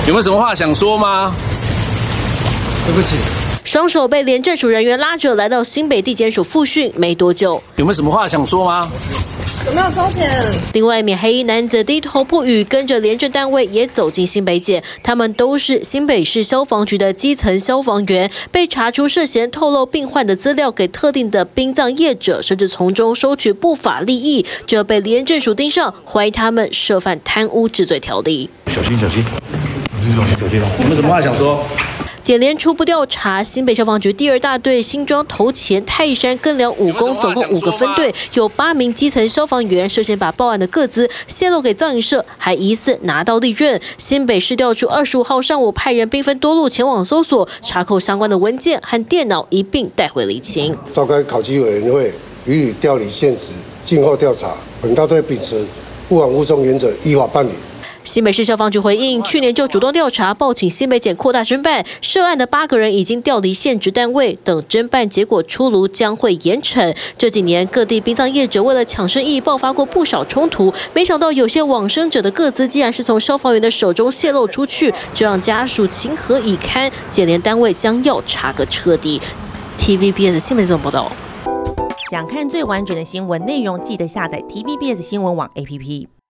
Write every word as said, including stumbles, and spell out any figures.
有没有什么话想说吗？ 对不起。 双手被廉政署人员拉着来到新北地检署复讯，没多久， 有没有什么话想说吗？ 有没有收钱？ 另外一名黑衣男子低头不语，跟着廉政单位也走进新北检。他们都是新北市消防局的基层消防员，被查出涉嫌透露病患的资料给特定的殡葬业者，甚至从中收取不法利益，这被廉政署盯上，怀疑他们涉犯贪污治罪条例。 小心小心，小心小心！有没有什么话想说？ 检联初步调查，新北消防局第二大队新庄头前泰山更寮五宫，总共五个分队，有八名基层消防员涉嫌把报案的个资泄露给葬仪社，还疑似拿到利润。新北市调处二十五号上午派人兵分多路前往搜索，查扣相关的文件和电脑一并带回厘清。 召开考绩委员会，予以调离现职，静候调查。本大队秉持勿枉勿纵原则，依法办理。 新北市消防局回应，去年就主动调查，报请新北检扩大侦办，涉案的八个人已经调离现职单位，等侦办结果出炉将会严惩。这几年各地殡葬业者为了抢生意，爆发过不少冲突，没想到有些往生者的个资竟然是从消防员的手中泄露出去，这让家属情何以堪？检联单位将要查个彻底。T V B S 新闻报道。 想看最完整的新闻内容，记得下载 T V B S 新闻网 A P P。